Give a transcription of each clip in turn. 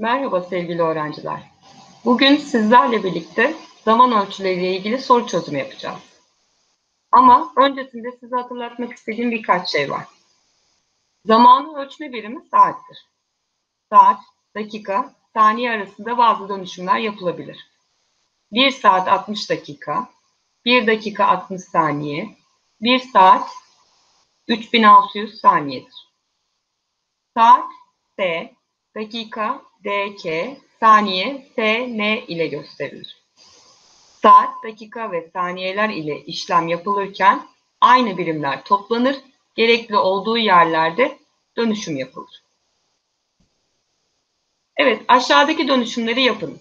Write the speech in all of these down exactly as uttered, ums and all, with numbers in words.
Merhaba sevgili öğrenciler. Bugün sizlerle birlikte zaman ölçüleriyle ilgili soru çözümü yapacağız. Ama öncesinde size hatırlatmak istediğim birkaç şey var. Zamanı ölçme birimi saattir. Saat, dakika, saniye arasında bazı dönüşümler yapılabilir. bir saat altmış dakika, bir dakika altmış saniye, bir saat üç bin altı yüz saniyedir. Saat S, dakika D K, saniye S N ile gösterilir. Saat, dakika ve saniyeler ile işlem yapılırken aynı birimler toplanır, gerekli olduğu yerlerde dönüşüm yapılır. Evet, aşağıdaki dönüşümleri yapınız.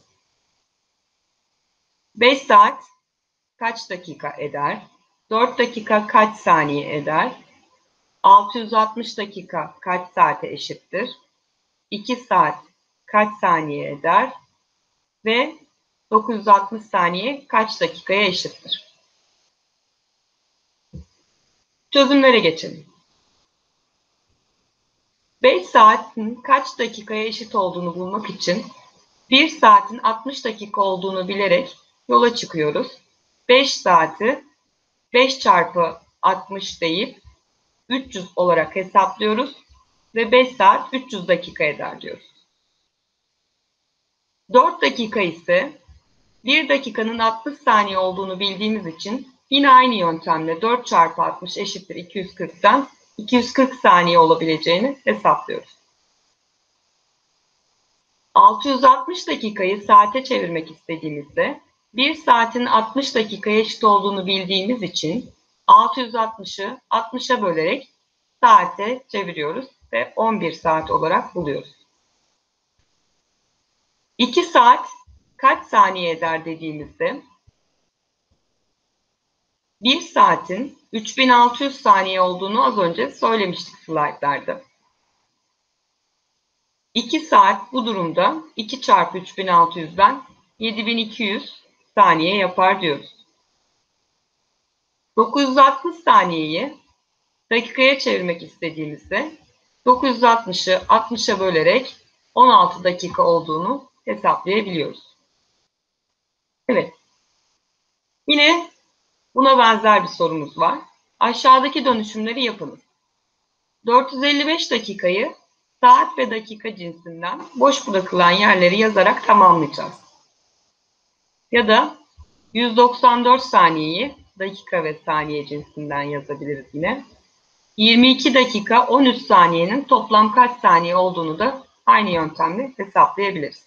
beş saat kaç dakika eder? dört dakika kaç saniye eder? altı yüz altmış dakika kaç saate eşittir? iki saat kaç saniye eder? Ve dokuz yüz altmış saniye kaç dakikaya eşittir? Çözümlere geçelim. beş saatin kaç dakikaya eşit olduğunu bulmak için bir saatin altmış dakika olduğunu bilerek yola çıkıyoruz. beş saati beş çarpı altmış deyip üç yüz olarak hesaplıyoruz ve beş saat üç yüz dakika eder diyoruz. dört dakika ise bir dakikanın altmış saniye olduğunu bildiğimiz için yine aynı yöntemle dört çarpı altmış eşittir iki yüz kırk'tan iki yüz kırk saniye olabileceğini hesaplıyoruz. altı yüz altmış dakikayı saate çevirmek istediğimizde bir saatin altmış dakikaya eşit olduğunu bildiğimiz için altı yüz altmış'ı altmış'a bölerek saate çeviriyoruz ve on bir saat olarak buluyoruz. iki saat kaç saniye eder dediğimizde bir saatin üç bin altı yüz saniye olduğunu az önce söylemiştik slaytlarda. iki saat bu durumda iki çarpı üç bin altı yüz'den yedi bin iki yüz saniye yapar diyoruz. dokuz yüz altmış saniyeyi dakikaya çevirmek istediğimizde dokuz yüz altmış'ı altmış'a bölerek on altı dakika olduğunu hesaplayabiliyoruz. Evet. Yine buna benzer bir sorumuz var. Aşağıdaki dönüşümleri yapınız. dört yüz elli beş dakikayı saat ve dakika cinsinden boş bırakılan yerleri yazarak tamamlayacağız. Ya da yüz doksan dört saniyeyi dakika ve saniye cinsinden yazabiliriz yine. yirmi iki dakika on üç saniyenin toplam kaç saniye olduğunu da aynı yöntemle hesaplayabiliriz.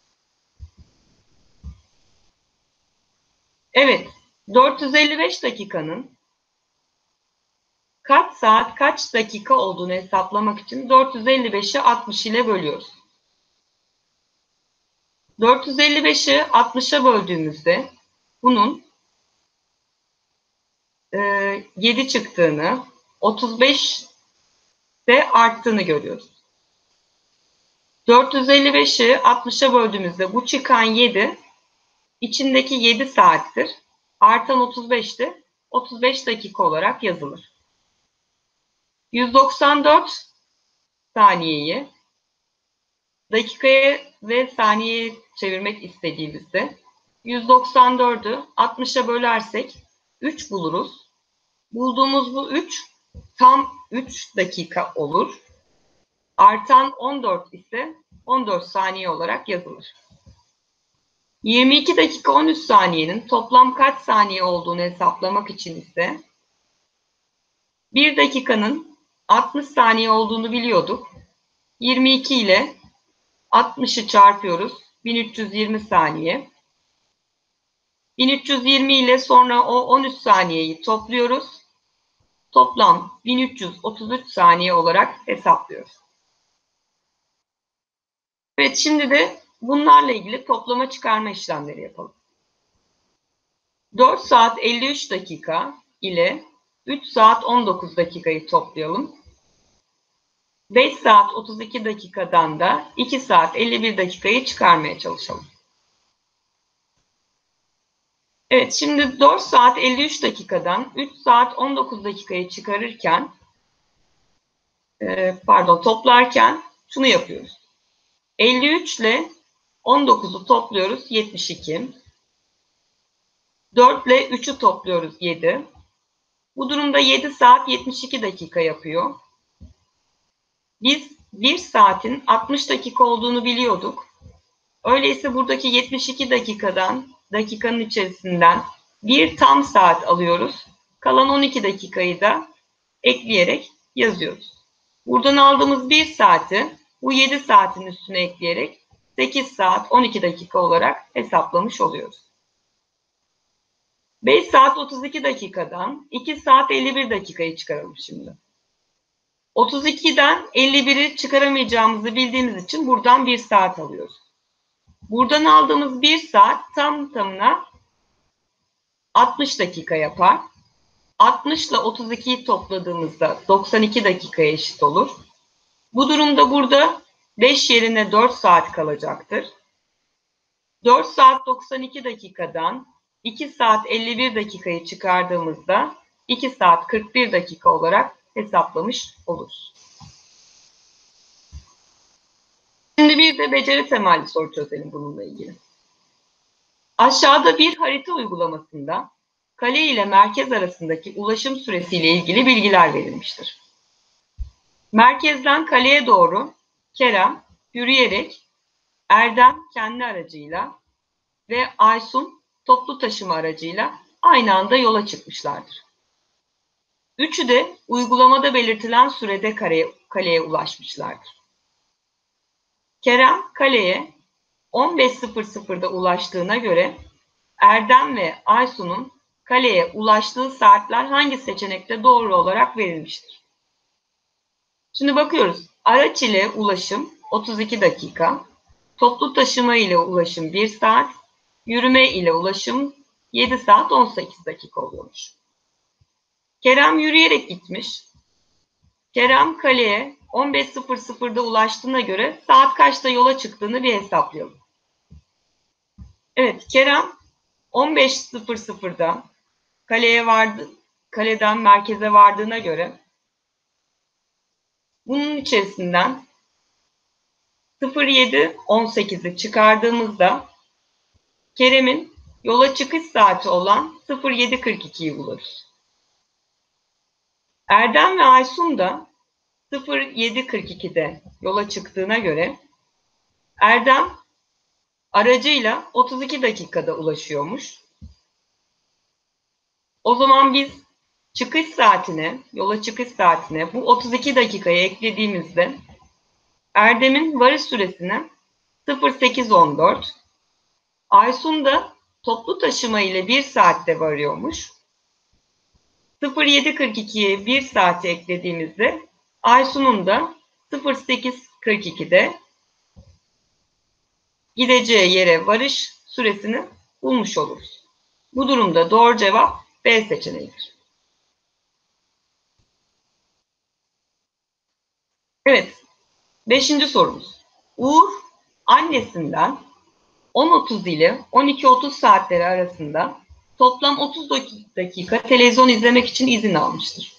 Evet, dört yüz elli beş dakikanın kaç saat kaç dakika olduğunu hesaplamak için dört yüz elli beş'i altmış ile bölüyoruz. dört yüz elli beş'i altmış'a böldüğümüzde bunun e, yedi çıktığını, otuz beş de arttığını görüyoruz. dört yüz elli beş'i altmış'a böldüğümüzde bu çıkan yedi içindeki yedi saattir. Artan otuz beş de otuz beş dakika olarak yazılır. yüz doksan dört saniyeyi dakikaya ve saniyeye çevirmek istediğimizde yüz doksan dörd'ü altmış'a bölersek üç buluruz. Bulduğumuz bu üç tam üç dakika olur. Artan on dört ise on dört saniye olarak yazılır. yirmi iki dakika on üç saniyenin toplam kaç saniye olduğunu hesaplamak için ise bir dakikanın altmış saniye olduğunu biliyorduk. yirmi iki ile altmış'ı çarpıyoruz. bin üç yüz yirmi saniye. bin üç yüz yirmi ile sonra o on üç saniyeyi topluyoruz. Toplam bin üç yüz otuz üç saniye olarak hesaplıyoruz. Evet, şimdi de bunlarla ilgili toplama çıkarma işlemleri yapalım. dört saat elli üç dakika ile üç saat on dokuz dakikayı toplayalım. beş saat otuz iki dakikadan da iki saat elli bir dakikayı çıkarmaya çalışalım. Evet, şimdi dört saat elli üç dakikadan üç saat on dokuz dakikayı çıkarırken, pardon toplarken şunu yapıyoruz. elli üç ile on dokuzu topluyoruz, yetmiş iki. dört ile üçü topluyoruz, yedi. Bu durumda yedi saat yetmiş iki dakika yapıyor. Biz bir saatin altmış dakika olduğunu biliyorduk. Öyleyse buradaki yetmiş iki dakikadan, dakikanın içerisinden bir tam saat alıyoruz. Kalan on iki dakikayı da ekleyerek yazıyoruz. Buradan aldığımız bir saati bu yedi saatin üstüne ekleyerek sekiz saat on iki dakika olarak hesaplamış oluyoruz. beş saat otuz iki dakikadan iki saat elli bir dakikayı çıkaralım şimdi. otuz ikiden elli biri çıkaramayacağımızı bildiğimiz için buradan bir saat alıyoruz. Buradan aldığımız bir saat tam tamına altmış dakika yapar. altmış ile otuz ikiyi topladığımızda doksan iki dakikaya eşit olur. Bu durumda burada beş yerine dört saat kalacaktır. dört saat doksan iki dakikadan iki saat elli bir dakikayı çıkardığımızda iki saat kırk bir dakika olarak hesaplamış oluruz. Şimdi bir de beceri temelli soru çözelim bununla ilgili. Aşağıda bir harita uygulamasında kale ile merkez arasındaki ulaşım süresiyle ilgili bilgiler verilmiştir. Merkezden kaleye doğru Kerem yürüyerek, Erdem kendi aracıyla ve Aysun toplu taşıma aracıyla aynı anda yola çıkmışlardır. Üçü de uygulamada belirtilen sürede kaleye, kaleye ulaşmışlardır. Kerem kaleye on beş sıfır sıfırda ulaştığına göre Erdem ve Aysun'un kaleye ulaştığı saatler hangi seçenekte doğru olarak verilmiştir? Şimdi bakıyoruz. Araç ile ulaşım otuz iki dakika, toplu taşıma ile ulaşım bir saat, yürüme ile ulaşım yedi saat on sekiz dakika oluyormuş. Kerem yürüyerek gitmiş. Kerem kaleye on beş sıfır sıfırda ulaştığına göre saat kaçta yola çıktığını bir hesaplayalım. Evet, Kerem on beş sıfır sıfırda kaleye vardı, kaleden merkeze vardığına göre bunun içerisinden sıfır yedi on sekizi çıkardığımızda Kerem'in yola çıkış saati olan sıfır yedi kırk ikiyi buluruz. Erdem ve Aysun da sıfır yedi kırk ikide yola çıktığına göre Erdem aracıyla otuz iki dakikada ulaşıyormuş. O zaman biz çıkış saatine, yola çıkış saatine bu otuz iki dakikayı eklediğimizde Erdem'in varış süresine sıfır sekiz on dört, Aysun da toplu taşıma ile bir saatte varıyormuş. sıfır yedi kırk ikiye bir saati eklediğimizde Aysun'un da sıfır sekiz kırk ikide gideceği yere varış süresini bulmuş oluruz. Bu durumda doğru cevap B seçeneğidir. Evet, beşinci sorumuz. Uğur annesinden on otuz ile on iki otuz saatleri arasında toplam otuz dakika televizyon izlemek için izin almıştır.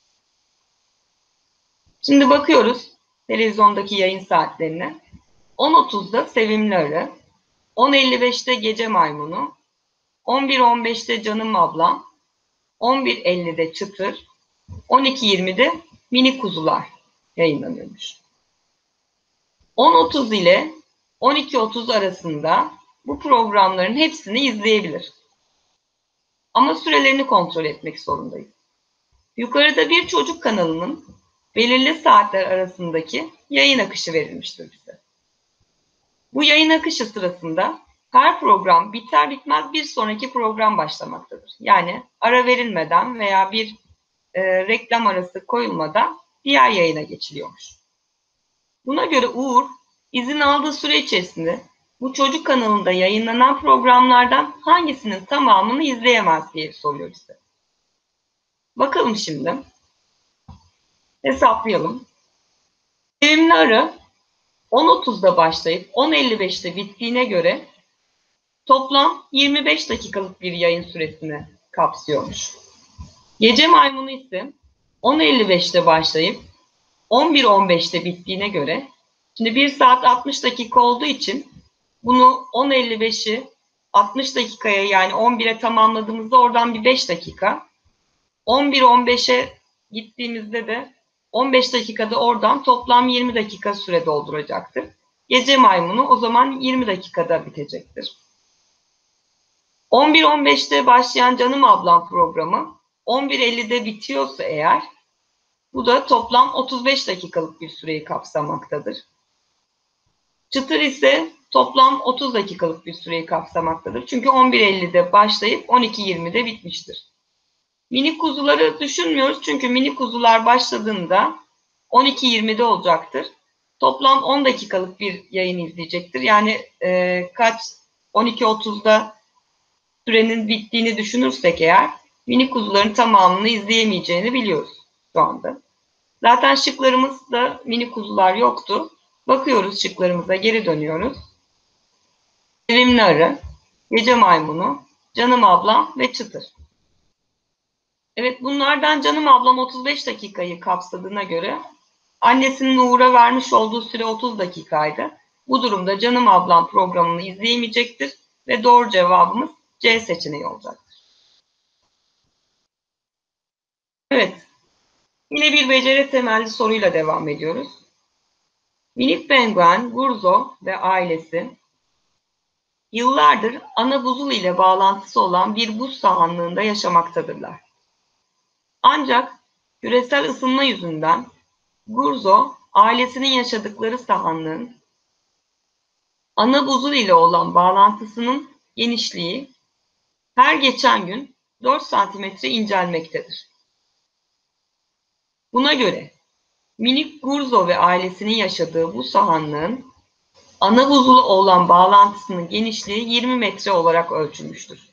Şimdi bakıyoruz televizyondaki yayın saatlerine. on otuzda Sevimli Arı, on elli beşte Gece Maymunu, on bir on beşte Canım Ablam, on bir ellide Çıtır, on iki yirmide Minik Kuzular yayınlanıyormuş. on otuz ile on iki otuz arasında bu programların hepsini izleyebilir. Ama sürelerini kontrol etmek zorundayız. Yukarıda bir çocuk kanalının belirli saatler arasındaki yayın akışı verilmiştir bize. Bu yayın akışı sırasında her program biter bitmez bir sonraki program başlamaktadır. Yani ara verilmeden veya bir e, reklam arası koyulmadan diğer yayına geçiliyormuş. Buna göre Uğur izin aldığı süre içerisinde bu çocuk kanalında yayınlanan programlardan hangisinin tamamını izleyemez diye soruyor bize. Bakalım şimdi. Hesaplayalım. Sevimli Arı on otuzda başlayıp on elli beşte bittiğine göre toplam yirmi beş dakikalık bir yayın süresini kapsıyormuş. Gece Maymunu ise on elli beşte başlayıp on bir on beşte bittiğine göre Şimdi bir saat altmış dakika olduğu için bunu on elli beşi altmış dakikaya, yani on bire tamamladığımızda oradan bir beş dakika. on bir on beşe gittiğimizde de on beş dakikada oradan toplam yirmi dakika süre dolduracaktır. Gece Maymunu o zaman yirmi dakikada bitecektir. on bir on beşte başlayan Canım Ablam programı on bir ellide bitiyorsa eğer, bu da toplam otuz beş dakikalık bir süreyi kapsamaktadır. Çıtır ise toplam otuz dakikalık bir süreyi kapsamaktadır. Çünkü on bir ellide başlayıp on iki yirmide bitmiştir. Mini kuzuları düşünmüyoruz çünkü mini kuzular başladığında on iki yirmide olacaktır. Toplam on dakikalık bir yayın izleyecektir. Yani e, kaç on iki otuzda sürenin bittiğini düşünürsek eğer, mini kuzuların tamamını izleyemeyeceğini biliyoruz şu anda. Zaten şıklarımızda mini kuzular yoktu. Bakıyoruz şıklarımıza, geri dönüyoruz. Sevimli Arı, Gece Maymunu, Canım Ablam ve Çıtır. Evet, bunlardan Canım Ablam otuz beş dakikayı kapsadığına göre annesinin Uğur'a vermiş olduğu süre otuz dakikaydı. Bu durumda Canım Ablam programını izleyemeyecektir ve doğru cevabımız C seçeneği olacaktır. Evet, yine bir beceri temelli soruyla devam ediyoruz. Minik penguen Gurzo ve ailesi yıllardır ana buzul ile bağlantısı olan bir buz sahanlığında yaşamaktadırlar. Ancak küresel ısınma yüzünden Gurzo, ailesinin yaşadıkları sahanlığın ana buzul ile olan bağlantısının genişliği her geçen gün dört santimetre incelmektedir. Buna göre minik Gurzo ve ailesinin yaşadığı bu sahanlığın ana buzula olan bağlantısının genişliği yirmi metre olarak ölçülmüştür.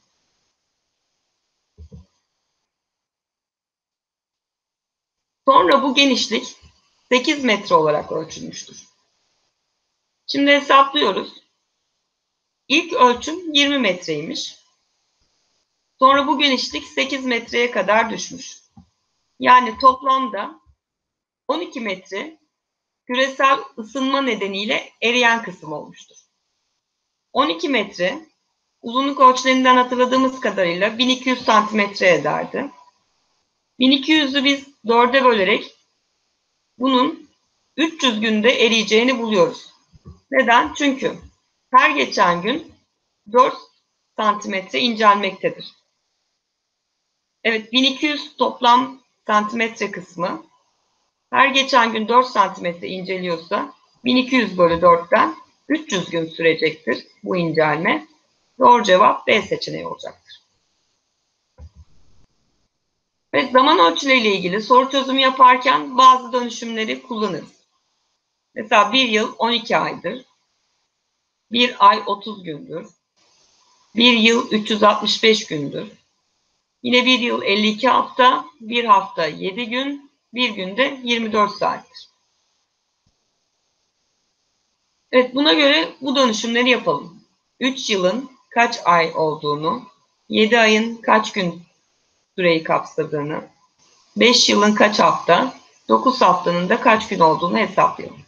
Sonra bu genişlik sekiz metre olarak ölçülmüştür. Şimdi hesaplıyoruz. İlk ölçüm yirmi metreymiş. Sonra bu genişlik sekiz metreye kadar düşmüş. Yani toplamda on iki metre küresel ısınma nedeniyle eriyen kısım olmuştur. on iki metre uzunluk ölçülerinden hatırladığımız kadarıyla bin iki yüz santimetre ederdi. bin iki yüzü biz dörde bölerek bunun üç yüz günde eriyeceğini buluyoruz. Neden? Çünkü her geçen gün dört santimetre incelmektedir. Evet, bin iki yüz toplam santimetre kısmı her geçen gün dört santimetre inceliyorsa bin iki yüz bölü dörtten üç yüz gün sürecektir bu incelme. Doğru cevap B seçeneği olacaktır. Ve zaman ölçüleriyle ilgili soru çözümü yaparken bazı dönüşümleri kullanırız. Mesela bir yıl on iki aydır, bir ay otuz gündür, bir yıl üç yüz altmış beş gündür, yine bir yıl elli iki hafta, bir hafta yedi gün, bir günde yirmi dört saattir. Evet, buna göre bu dönüşümleri yapalım. üç yılın kaç ay olduğunu, yedi ayın kaç gün süreyi kapsadığını, beş yılın kaç hafta, dokuz haftanın da kaç gün olduğunu hesaplayalım.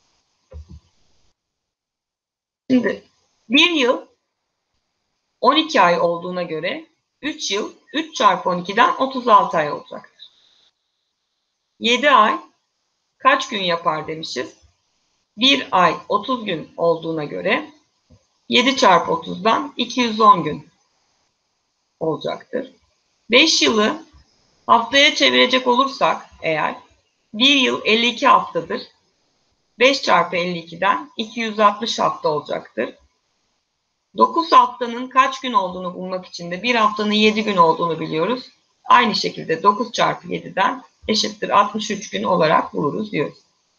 Şimdi bir yıl on iki ay olduğuna göre üç yıl üç çarpı on ikiden otuz altı ay olacaktır. yedi ay kaç gün yapar demişiz. bir ay otuz gün olduğuna göre yedi çarpı otuzdan iki yüz on gün olacaktır. beş yılı haftaya çevirecek olursak eğer bir yıl elli iki haftadır. beş çarpı elli ikiden iki yüz altmış hafta olacaktır. dokuz haftanın kaç gün olduğunu bulmak için de bir haftanın yedi gün olduğunu biliyoruz. Aynı şekilde dokuz çarpı yediden eşittir altmış üç gün olarak buluruz diyoruz.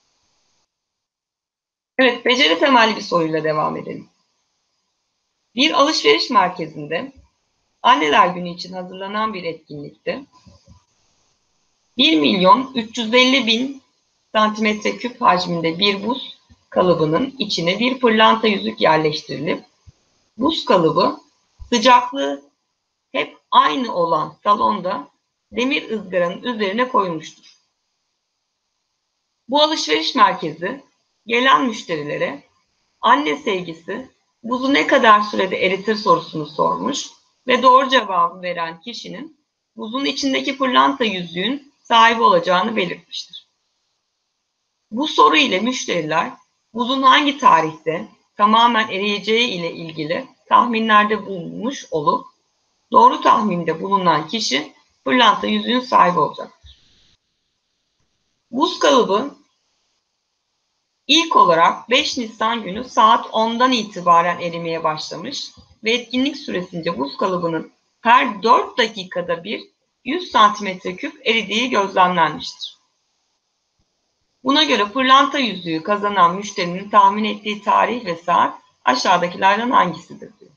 Evet, beceri temelli bir soruyla devam edelim. Bir alışveriş merkezinde Anneler Günü için hazırlanan bir etkinlikte bir milyon üç yüz elli bin santimetre küp hacminde bir buz kalıbının içine bir pırlanta yüzük yerleştirilip buz kalıbı sıcaklığı hep aynı olan salonda demir ızgaranın üzerine koyulmuştur. Bu alışveriş merkezi gelen müşterilere anne sevgisi buzu ne kadar sürede eritir sorusunu sormuş ve doğru cevabı veren kişinin buzun içindeki pırlanta yüzüğün sahibi olacağını belirtmiştir. Bu soru ile müşteriler buzun hangi tarihte tamamen eriyeceği ile ilgili tahminlerde bulunmuş olup doğru tahminde bulunan kişi pırlanta yüzüğün sahibi olacaktır. Buz kalıbı ilk olarak beş Nisan günü saat ondan itibaren erimeye başlamış ve etkinlik süresince buz kalıbının her dört dakikada bir yüz santimetre küp eridiği gözlemlenmiştir. Buna göre pırlanta yüzüğü kazanan müşterinin tahmin ettiği tarih ve saat aşağıdakilerden hangisidir diyor.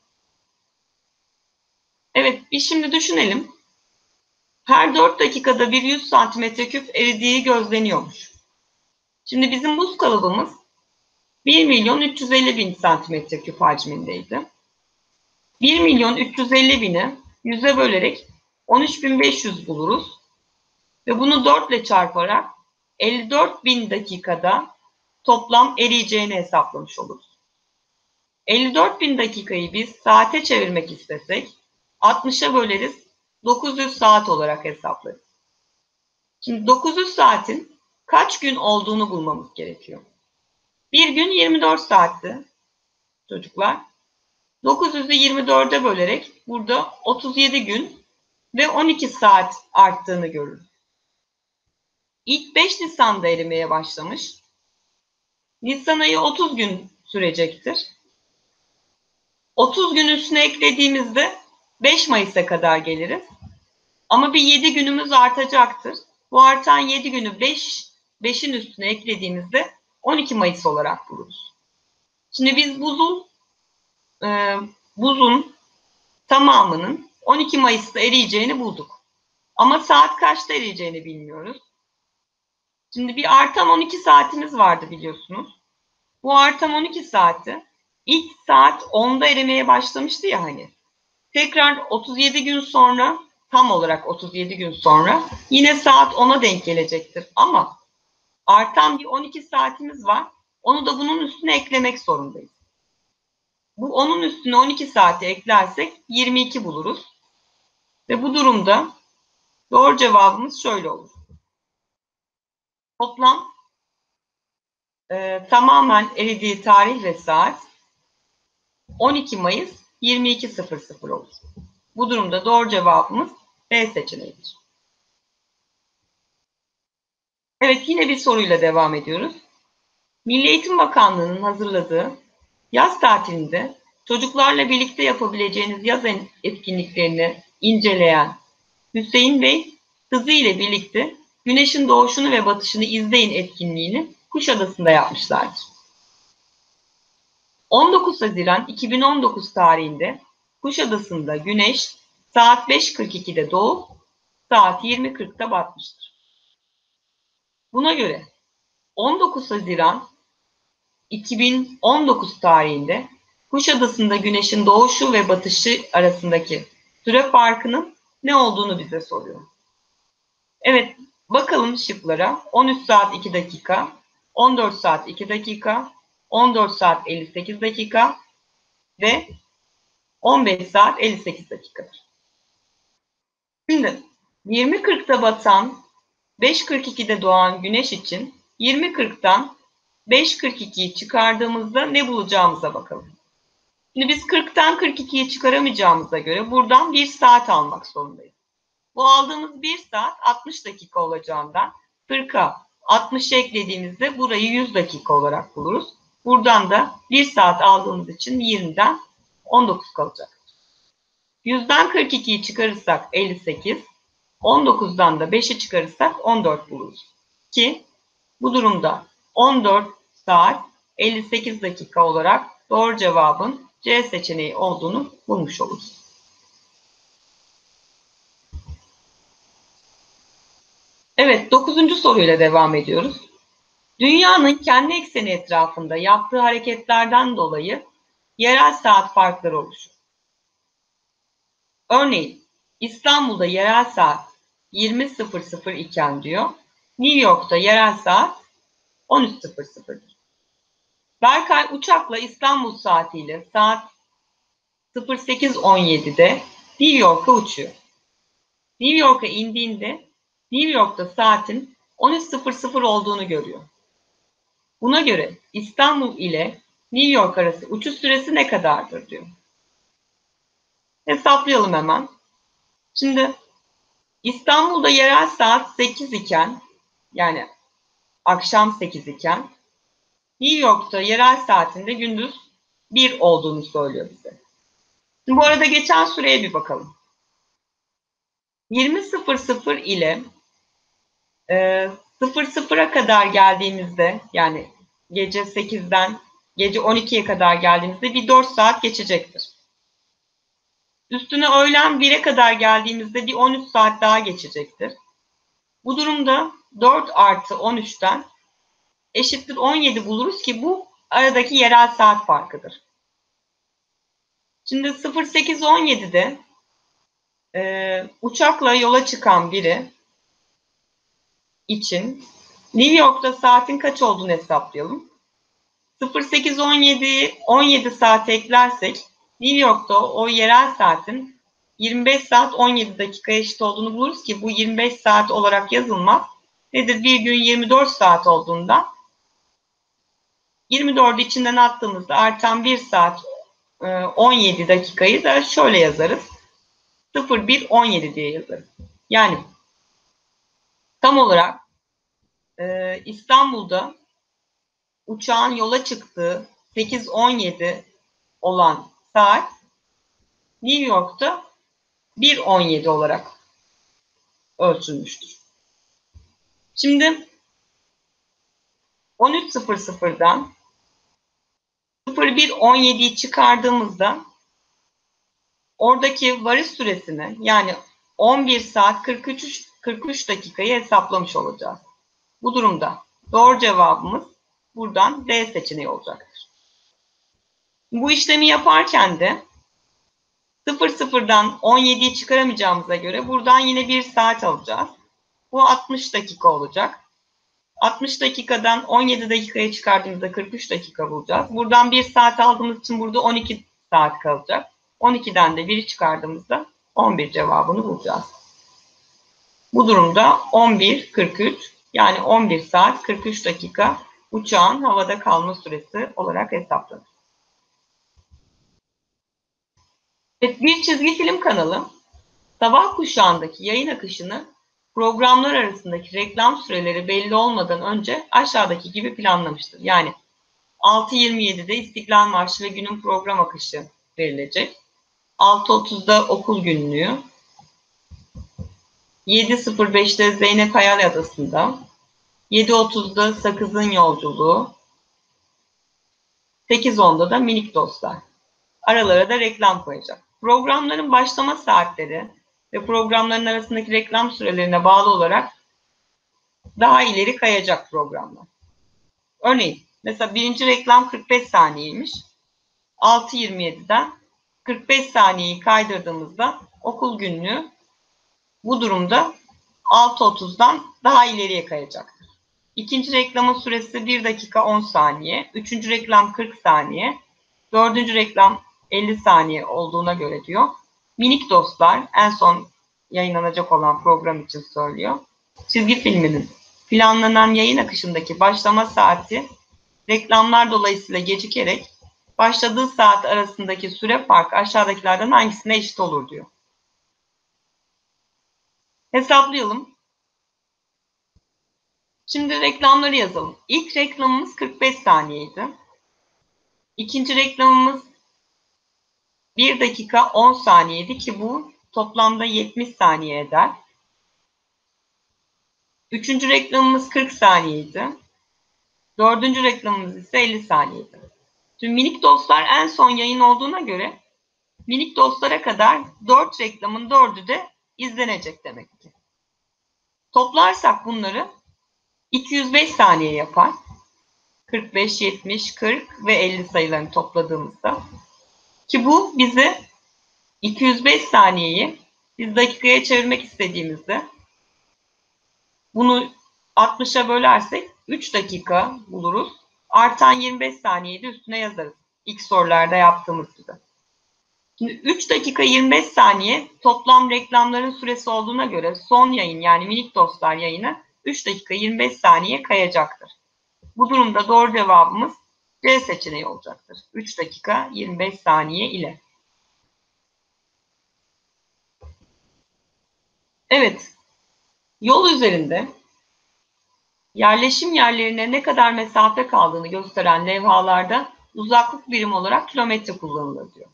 Evet, biz şimdi düşünelim. Her dört dakikada bir yüz santimetre küp eridiği gözleniyormuş. Şimdi bizim buz kalıbımız bir milyon üç yüz elli bin santimetre küp hacmindeydi. bir milyon üç yüz elli bini yüze bölerek on üç bin beş yüz buluruz. Ve bunu dört ile çarparak elli dört bin dakikada toplam eriyeceğini hesaplamış oluruz. elli dört bin dakikayı biz saate çevirmek istesek altmışa böleriz, dokuz yüz saat olarak hesaplarız. Şimdi dokuz yüz saatin kaç gün olduğunu bulmamız gerekiyor. Bir gün yirmi dört saatti çocuklar. dokuz yüzü yirmi dörde bölerek burada otuz yedi gün ve on iki saat arttığını görürüz. İlk beş Nisan'da erimeye başlamış. Nisan ayı otuz gün sürecektir. otuz gün üstüne eklediğimizde beş Mayıs'a kadar geliriz. Ama bir yedi günümüz artacaktır. Bu artan yedi günü beş, beşin üstüne eklediğimizde on iki Mayıs olarak buluruz. Şimdi biz buzun e, buzun tamamının on iki Mayıs'ta eriyeceğini bulduk. Ama saat kaçta eriyeceğini bilmiyoruz. Şimdi bir artan on iki saatimiz vardı biliyorsunuz. Bu artan on iki saati ilk saat onda erimeye başlamıştı ya hani. Tekrar otuz yedi gün sonra, tam olarak otuz yedi gün sonra yine saat ona denk gelecektir. Ama artan bir on iki saatimiz var. Onu da bunun üstüne eklemek zorundayız. Bu onun üstüne on iki saati eklersek yirmi iki buluruz. Ve bu durumda doğru cevabımız şöyle olur. Toplam e, tamamen eridiği tarih ve saat on iki Mayıs yirmi iki sıfır sıfır olur. Bu durumda doğru cevabımız B seçeneğidir. Evet, yine bir soruyla devam ediyoruz. Milli Eğitim Bakanlığı'nın hazırladığı yaz tatilinde çocuklarla birlikte yapabileceğiniz yaz etkinliklerini inceleyen Hüseyin Bey, kızı ile birlikte güneşin doğuşunu ve batışını izleyin etkinliğini Kuşadası'nda yapmışlardır. on dokuz Haziran iki bin on dokuz tarihinde Kuşadası'nda güneş saat beş kırk iki'de doğup saat yirmi kırk'ta batmıştır. Buna göre on dokuz Haziran iki bin on dokuz tarihinde Kuşadası'nda güneşin doğuşu ve batışı arasındaki süre farkının ne olduğunu bize soruyor. Evet, bakalım şıklara. on üç saat iki dakika, on dört saat iki dakika, on dört saat elli sekiz dakika ve on beş saat elli sekiz dakikadır. Şimdi yirmi kırk'ta batan, beş kırk iki'de doğan güneş için yirmi kırk'tan beş kırk iki'yi çıkardığımızda ne bulacağımıza bakalım. Şimdi biz kırk'tan kırk iki'yi çıkaramayacağımıza göre buradan bir saat almak zorundayız. Bu aldığımız bir saat altmış dakika olacağından kırk'a altmış'ı eklediğimizde burayı yüz dakika olarak buluruz. Buradan da bir saat aldığımız için yirmi'den on dokuz kalacak. yüzden kırk iki'yi çıkarırsak elli sekiz, on dokuz'dan da beş'i çıkarırsak on dört buluruz. Ki bu durumda on dört saat elli sekiz dakika olarak doğru cevabın C seçeneği olduğunu bulmuş oluruz. Evet, dokuzuncu soruyla devam ediyoruz. Dünyanın kendi ekseni etrafında yaptığı hareketlerden dolayı yerel saat farkları oluşur. Örneğin İstanbul'da yerel saat yirmi sıfır sıfır iken diyor, New York'ta yerel saat on üç sıfır sıfır'dır. Berkay uçakla İstanbul saatiyle saat sıfır sekiz on yedi'de New York'a uçuyor. New York'a indiğinde New York'ta saatin on üç sıfır sıfır olduğunu görüyor. Buna göre İstanbul ile New York arası uçuş süresi ne kadardır diyor. Hesaplayalım hemen. Şimdi İstanbul'da yerel saat sekiz iken, yani akşam sekiz iken, New York'ta yerel saatinde gündüz bir olduğunu söylüyor bize. Şimdi bu arada geçen süreye bir bakalım. yirmi sıfır sıfır ile e, sıfır sıfıra kadar geldiğimizde, yani gece sekizden gece on ikiye kadar geldiğimizde bir dört saat geçecektir. Üstüne öğlen bire kadar geldiğimizde bir on üç saat daha geçecektir. Bu durumda dört artı on üç'ten eşittir on yedi buluruz ki bu aradaki yerel saat farkıdır. Şimdi sıfır sekiz on yedi'de e, uçakla yola çıkan biri için New York'ta saatin kaç olduğunu hesaplayalım. sıfır sekiz on yedi on yedi saat eklersek New York'ta o yerel saatin yirmi beş saat on yedi dakikaya eşit olduğunu buluruz ki bu yirmi beş saat olarak yazılmaz. Nedir? Bir gün yirmi dört saat olduğunda yirmi dördü içinden attığımızda artan bir saat on yedi dakikayı da şöyle yazarız. sıfır bir on yedi diye yazarız. Yani tam olarak e, İstanbul'da uçağın yola çıktığı sekiz on yedi olan saat New York'ta bir on yedi olarak ölçülmüştür. Şimdi on üç sıfır sıfır'dan sıfır bir on yedi'yi çıkardığımızda oradaki varış süresini, yani on bir saat kırk üç kırk üç dakikayı hesaplamış olacağız. Bu durumda doğru cevabımız buradan D seçeneği olacaktır. Bu işlemi yaparken de sıfır sıfır'dan on yedi'yi çıkaramayacağımıza göre buradan yine bir saat alacağız. Bu altmış dakika olacak. altmış dakikadan on yedi dakikaya çıkardığımızda kırk üç dakika bulacağız. Buradan bir saat aldığımız için burada on iki saat kalacak. on iki'den de biri çıkardığımızda on bir cevabını bulacağız. Bu durumda on bir kırk üç, yani on bir saat kırk üç dakika uçağın havada kalma süresi olarak hesaplanır. Evet, bir çizgi film kanalı sabah kuşağındaki yayın akışını programlar arasındaki reklam süreleri belli olmadan önce aşağıdaki gibi planlamıştır. Yani altı yirmi yedi'de İstiklal Marşı ve günün program akışı verilecek. altı otuz'da okul günlüğü, yedi sıfır beş'te Zeynep Hayal Adası'nda, yedi otuz'da Sakız'ın Yolculuğu, sekiz onda da Minik Dostlar. Aralara da reklam koyacak. Programların başlama saatleri ve programların arasındaki reklam sürelerine bağlı olarak daha ileri kayacak programlar. Örneğin mesela birinci reklam kırk beş saniyeymiş. altı yirmi yedi'den kırk beş saniyeyi kaydırdığımızda okul günlüğü bu durumda altı otuz'dan daha ileriye kayacaktır. İkinci reklamın süresi bir dakika on saniye. Üçüncü reklam kırk saniye. Dördüncü reklam elli saniye olduğuna göre diyor. Minik Dostlar en son yayınlanacak olan program için söylüyor. Çizgi filminin planlanan yayın akışındaki başlama saati reklamlar dolayısıyla gecikerek başladığı saat arasındaki süre farkı aşağıdakilerden hangisine eşit olur diyor. Hesaplayalım. Şimdi reklamları yazalım. İlk reklamımız kırk beş saniyeydi. İkinci reklamımız bir dakika on saniyeydi ki bu toplamda yetmiş saniye eder. Üçüncü reklamımız kırk saniyeydi. Dördüncü reklamımız ise elli saniyeydi. Şimdi Minik Dostlar en son yayın olduğuna göre Minik Dostlara kadar dört reklamın dördü de izlenecek demek ki. Toplarsak bunları iki yüz beş saniye yapar. kırk beş, yetmiş, kırk ve elli sayılarını topladığımızda. Ki bu bize iki yüz beş saniyeyi biz dakikaya çevirmek istediğimizde bunu altmış'a bölersek üç dakika buluruz. Artan yirmi beş saniyeyi de üstüne yazarız. İlk sorularda yaptığımız gibi. Şimdi üç dakika yirmi beş saniye toplam reklamların süresi olduğuna göre son yayın yani Minik Dostlar yayını üç dakika yirmi beş saniye kayacaktır. Bu durumda doğru cevabımız C seçeneği olacaktır. üç dakika yirmi beş saniye ile. Evet, yol üzerinde yerleşim yerlerine ne kadar mesafe kaldığını gösteren levhalarda uzaklık birimi olarak kilometre kullanılır diyor.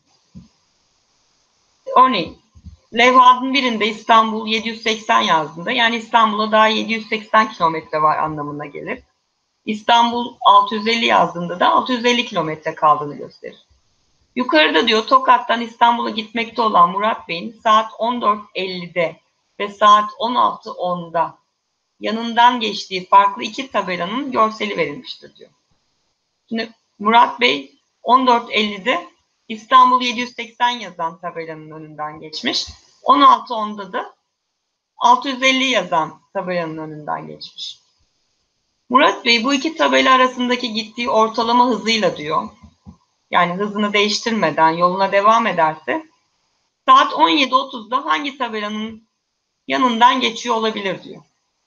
Örneğin levhanın birinde İstanbul yedi yüz seksen yazdığında yani İstanbul'a daha yedi yüz seksen kilometre var anlamına gelir. İstanbul altı yüz elli yazdığında da altı yüz elli kilometre kaldığını gösterir. Yukarıda diyor Tokat'tan İstanbul'a gitmekte olan Murat Bey'in saat on dört ellide ve saat on altı onda yanından geçtiği farklı iki tabelanın görseli verilmiştir diyor. Şimdi Murat Bey on dört ellide İstanbul yedi yüz seksen yazan tabelanın önünden geçmiş. on altı onda da altı yüz elli yazan tabelanın önünden geçmiş. Murat Bey bu iki tabela arasındaki gittiği ortalama hızıyla diyor, yani hızını değiştirmeden yoluna devam ederse saat on yedi otuzda hangi tabelanın yanından geçiyor olabilir diyor.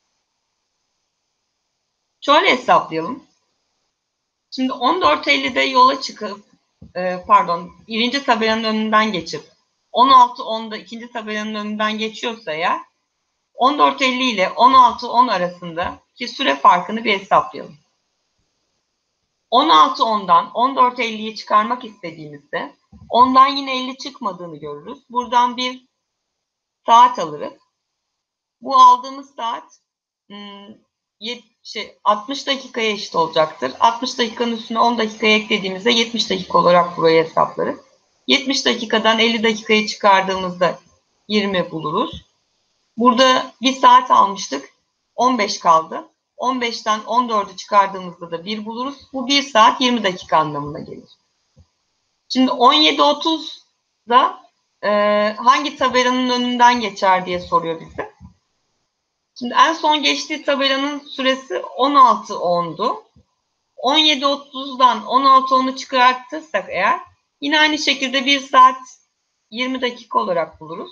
Şöyle hesaplayalım. Şimdi on dört ellide yola çıkıp, e, pardon, birinci tabelanın önünden geçip on altı onda ikinci tabelanın önünden geçiyorsa eğer on dört elli ile on altı on arasındaki süre farkını bir hesaplayalım. on altı ondan on dört elliyi çıkarmak istediğimizde ondan yine elli çıkmadığını görürüz. Buradan bir saat alırız. Bu aldığımız saat şey, altmış dakikaya eşit olacaktır. altmış dakikanın üstüne on dakikaya eklediğimizde yetmiş dakika olarak burayı hesaplarız. yetmiş dakikadan elli dakikayı çıkardığımızda yirmi buluruz. Burada bir saat almıştık. on beş kaldı. on beşten on dördü çıkardığımızda da bir buluruz. Bu bir saat yirmi dakika anlamına gelir. Şimdi on yedi otuzda e, hangi tabelanın önünden geçer diye soruyor bize. Şimdi en son geçtiği tabelanın süresi on altı ondu. on yedi otuzdan on altı onu çıkartırsak eğer yine aynı şekilde bir saat yirmi dakika olarak buluruz.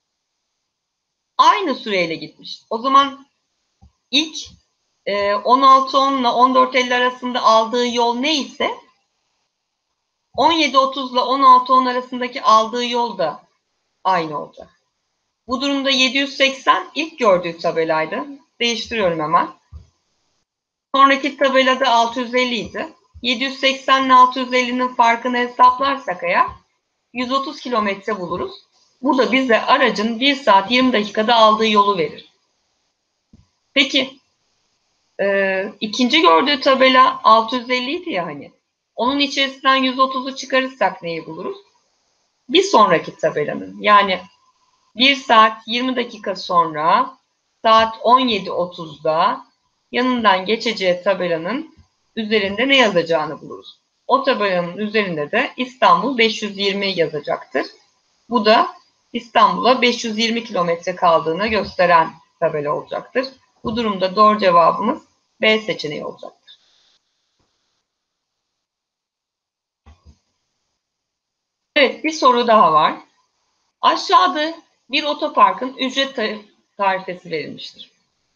Aynı süreyle gitmiş. O zaman ilk e, on altı on ile on dört elli arasında aldığı yol neyse on yedi otuz ile on altı on arasındaki aldığı yol da aynı olacak. Bu durumda yedi yüz seksen ilk gördüğü tabelaydı. Değiştiriyorum hemen. Sonraki tabelada altı yüz elli idi. yedi yüz seksen ile altı yüz ellinin farkını hesaplarsak eğer yüz otuz kilometre buluruz. Bu da bize aracın bir saat yirmi dakikada aldığı yolu verir. Peki e, ikinci gördüğü tabela altı yüz elli idi ya hani. Onun içerisinden yüz otuzu çıkarırsak neyi buluruz? Bir sonraki tabelanın yani bir saat yirmi dakika sonra saat on yedi otuzda yanından geçeceği tabelanın üzerinde ne yazacağını buluruz. O tabelanın üzerinde de İstanbul beş yüz yirmi yazacaktır. Bu da İstanbul'a beş yüz yirmi kilometre kaldığını gösteren tabela olacaktır. Bu durumda doğru cevabımız B seçeneği olacaktır. Evet, bir soru daha var. Aşağıda bir otoparkın ücret tarifesi verilmiştir.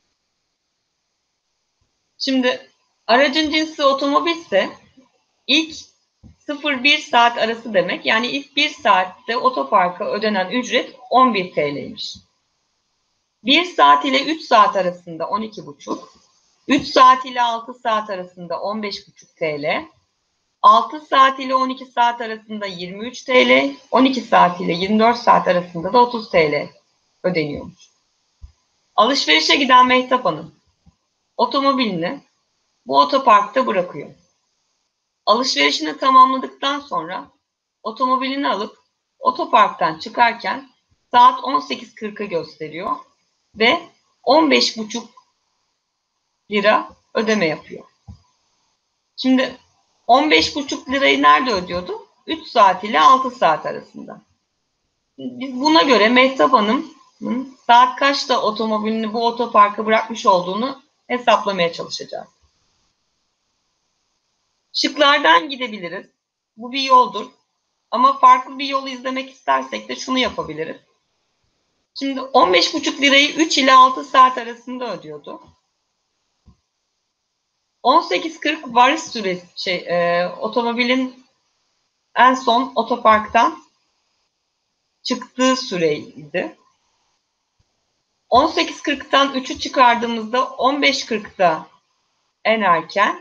Şimdi aracın cinsi otomobilse ilk sıfır bir saat arası demek. Yani ilk bir saatte otoparka ödenen ücret on bir TL'ymiş. bir saat ile üç saat arasında on iki buçuk, üç saat ile altı saat arasında on beş buçuk TL, altı saat ile on iki saat arasında yirmi üç TL, on iki saat ile yirmi dört saat arasında da otuz TL ödeniyormuş. Alışverişe giden Mehtap Hanım otomobilini bu otoparkta bırakıyor. Alışverişini tamamladıktan sonra otomobilini alıp otoparktan çıkarken saat on sekiz kırkı gösteriyor ve on beş buçuk lira ödeme yapıyor. Şimdi on beş buçuk lirayı nerede ödüyordu? üç saat ile altı saat arasında. Biz buna göre Mehtap Hanım'ın saat kaçta otomobilini bu otoparka bırakmış olduğunu hesaplamaya çalışacağız. Şıklardan gidebiliriz. Bu bir yoldur. Ama farklı bir yol izlemek istersek de şunu yapabiliriz. Şimdi on beş buçuk lirayı üç ile altı saat arasında ödüyordu. on sekiz kırk varış süresi şey, e, otomobilin en son otoparktan çıktığı süreydi. on sekiz kırktan üçü çıkardığımızda on beş kırkta en erken,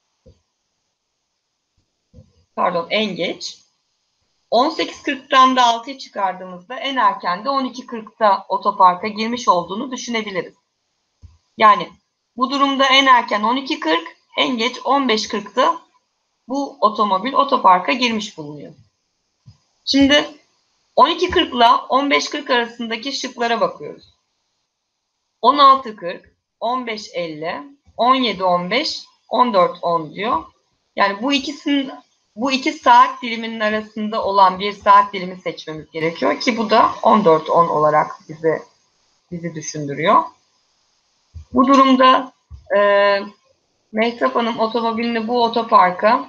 pardon en geç. on sekiz kırktan da altıyı çıkardığımızda en erken de on iki kırkta otoparka girmiş olduğunu düşünebiliriz. Yani bu durumda en erken on iki kırk, en geç on beş kırkta bu otomobil otoparka girmiş bulunuyor. Şimdi on iki kırk ile on beş kırk arasındaki şıklara bakıyoruz. on altı kırk, on beş elli, on yedi on beş, on dört on diyor. Yani bu ikisinin bu iki saat diliminin arasında olan bir saat dilimi seçmemiz gerekiyor ki bu da on dört on olarak bizi bizi düşündürüyor. Bu durumda e, Mehtap Hanım otomobilini bu otoparka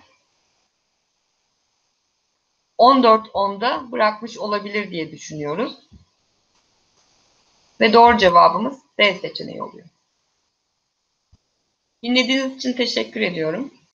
on dört onda bırakmış olabilir diye düşünüyoruz. Ve doğru cevabımız D seçeneği oluyor. Dinlediğiniz için teşekkür ediyorum.